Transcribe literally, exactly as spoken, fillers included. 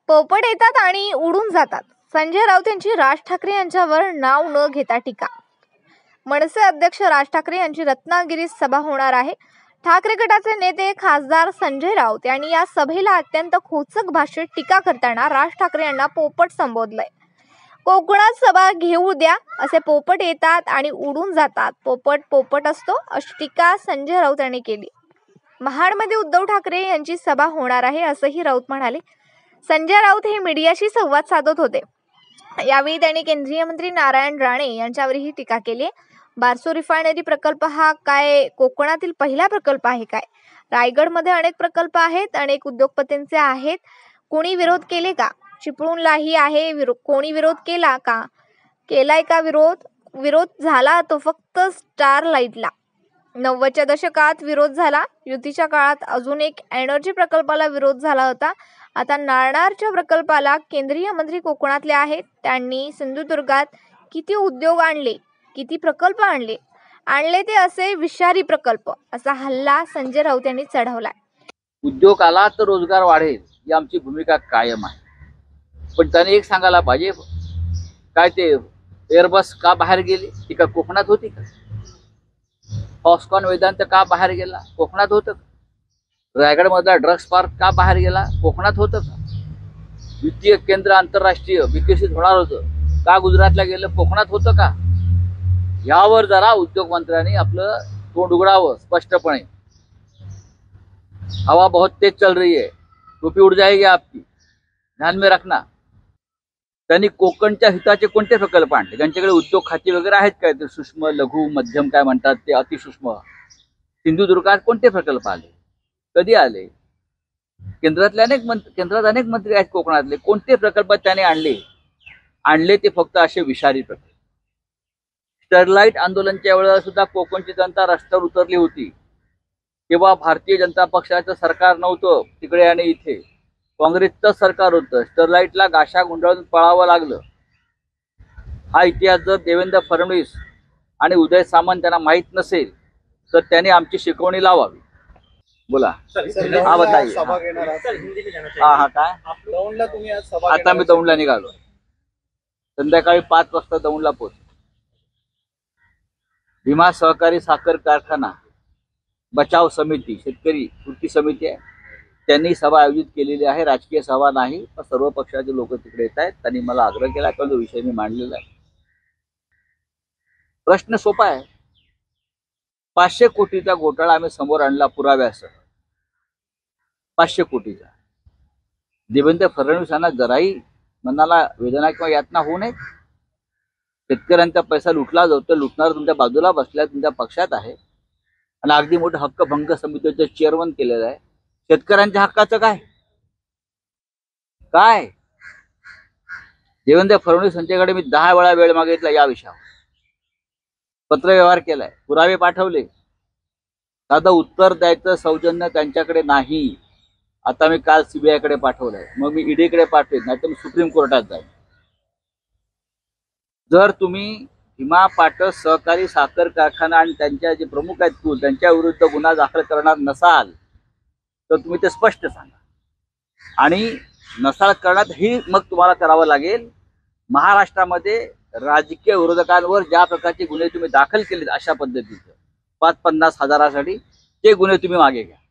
पोपट येतात आणि उडून जातात. संजय राऊत यांची राज ठाकरे यांच्यावर नाव न घेता टीका. मनसे अध्यक्ष राज ठाकरे यांची रत्नागिरीत सभा होणार आहे. ठाकरे गटाचे नेते खासदार संजय राऊत यांनी या सभेला अत्यंत खोचक भाषेत टीका करताना राज ठाकरे यांना पोपट संबोधलंय. कोकणात सभा घेऊ द्या, असे पोपट येतात आणि उडून जातात, पोपट पोपट असतो, अशी टीका संजय राऊत यांनी केली. महाडमध्ये उद्धव ठाकरे यांची सभा होणार आहे असंही राऊत म्हणाले. संजय राऊत हे मीडियाशी संवाद साधत होते. यावेळी त्यांनी केंद्रीय मंत्री नारायण राणे यांच्यावरही टीका केली. बारसू रिफायनरी प्रकल्प हा काय कोकणातील पहिला प्रकल्प आहे काय? रायगडमध्ये अनेक प्रकल्प आहेत, अनेक उद्योगपतींचे आहेत. कोणी विरोध केले का? चिपळूणलाही आहे. विरो कोणी विरोध केला का? केलाय का विरोध? विरोध झाला तो फक्त स्टारलाइटला. नव्वदच्या दशकात विरोध झाला. युतीच्या काळात अजून एक एनर्जी प्रकल्पाला विरोध झाला होता. आता नाणारच्या प्रकल्पाला केंद्रीय मंत्री कोकणातले आहेत. त्यांनी सिंधुदुर्गात किती उद्योग आणले, किती प्रकल्प आणले आणले ते असे विषारी प्रकल्प, असा हल्ला संजय राऊत यांनी चढवलाय. उद्योग आला तर रोजगार वाढेल, ही आमची भूमिका कायम आहे. पण त्याने एक सांगायला पाहिजे, काय ते एअरबस का बाहेर गेली? ती का कोकणात होती का? फॉक्सकॉन वेदांत का बाहेर गेला? कोकणात होतं का? रायगड मधला ड्रग्स पार्क का बाहेर गेला? कोकणात होतं का? वित्तीय केंद्र आंतरराष्ट्रीय विकसित होणार होतं का गुजरातला गेलं? कोकणात होतं का? यावर जरा उद्योग मंत्र्यांनी आपलं तोंड उघडावं स्पष्टपणे. हवा बहुत तेज चल रही है, टोपी उड़ जाएगी आपकी, ध्यान में रखना. त्यांनी कोकणच्या हिताचे कोणते प्रकल्प आणले? ज्यांच्याकडे उद्योग खाती वगैरे आहेत काय, ते सूक्ष्म लघु मध्यम काय म्हणतात ते अतिसूक्ष्म. सिंधुदुर्गात कोणते प्रकल्प आले? कधी आले? केंद्रातले अनेक मंत्री केंद्रात अनेक मंत्री आहेत कोकणातले. कोणते प्रकल्प त्याने आणले? आणले ते फक्त असे विषारी प्रकल्प. स्टरलाइट आंदोलनाच्या वेळेला सुद्धा कोकणची जनता रस्त्यावर उतरली होती. तेव्हा भारतीय जनता पक्षाचं सरकार नव्हतं तिकडे आणि इथे काँग्रेसचं सरकार होतं. स्टरलाइटला गाशा गुंडाळून पळावं लागलं. हा इतिहास जर देवेंद्र फडणवीस आणि उदय सामंत त्यांना माहीत नसेल तर त्यांनी आमची शिकवणी लावावी. बोला. हा बताइए. हा हा काय आता मी दौंडला निघालो. संध्याकाळी पाच वाजता दौंडला पोहोच. भीमा सहकारी साखर कारखाना बचाव समिती, शेतकरी कृती समिती आहे, त्यांनी सभा आयोजित केलेली आहे. राजकीय सभा नाही, पण सर्व पक्षाचे लोक तिकडे येत आहेत. त्यांनी मला आग्रह केला किंवा जो विषय मी मांडलेला आहे. प्रश्न सोपा आहे. पाचशे कोटीचा घोटाळा आम्ही समोर आणला पुराव्यासह. पाचशे कोटीचा. देवेंद्र फडणवीस यांना जराही मनाला वेदना किंवा यातना होऊ नये. शेतकऱ्यांचा पैसा लुटला जातो, लुटणार तुमच्या बाजूला बसल्या, तुमच्या पक्षात आहे आणि अगदी मोठं हक्कभंग समितीचं चेअरमन केलेलं आहे. शेतकऱ्यांच्या हक्काचं काय काय देवेंद्र फडणवीस यांच्याकडे मी दहा वेळा वेळ मागितला या विषयावर. पत्रव्यवहार केलाय, पुरावे पाठवले. साधं उत्तर द्यायचं सौजन्य त्यांच्याकडे नाही. आता मी काल सीबीआय कडे पाठवलंय, मग मी ईडीकडे पाठवेन, नाही तर मी सुप्रीम कोर्टात जाईन. जर तुम्ही भीमा पाटस सहकारी साखर कारखाना आणि त्यांच्या जे प्रमुख आहेत तू त्यांच्या विरुद्ध गुन्हा दाखल करणार नसाल तर तुम्ही ते स्पष्ट सांगा. आणि नसाल करण्यात ही मग तुम्हाला करावं लागेल. महाराष्ट्रामध्ये राजकीय विरोधकांवर ज्या प्रकारचे गुन्हे तुम्ही दाखल केलेत अशा पद्धतीचे पाच पन्नास हजारासाठी ते गुन्हे तुम्ही मागे घ्या.